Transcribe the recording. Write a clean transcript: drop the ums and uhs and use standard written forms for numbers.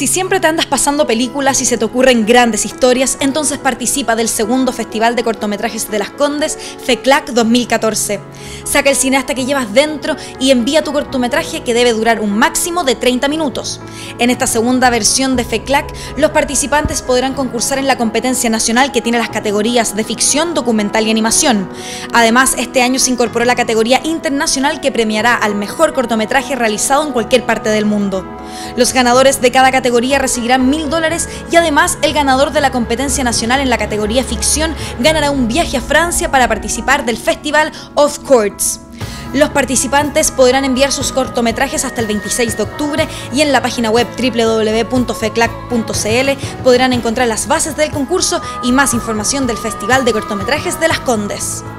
Si siempre te andas pasando películas y se te ocurren grandes historias, entonces participa del segundo Festival de Cortometrajes de Las Condes, FECLAC 2014. Saca el cineasta que llevas dentro y envía tu cortometraje, que debe durar un máximo de 30 minutos. En esta segunda versión de FECLAC, los participantes podrán concursar en la competencia nacional que tiene las categorías de ficción, documental y animación. Además, este año se incorporó la categoría internacional, que premiará al mejor cortometraje realizado en cualquier parte del mundo. Los ganadores de cada categoría recibirán $1000 y además el ganador de la competencia nacional en la categoría ficción ganará un viaje a Francia para participar del Festival of Courts. Los participantes podrán enviar sus cortometrajes hasta el 26 de octubre y en la página web www.feclac.cl podrán encontrar las bases del concurso y más información del Festival de Cortometrajes de Las Condes.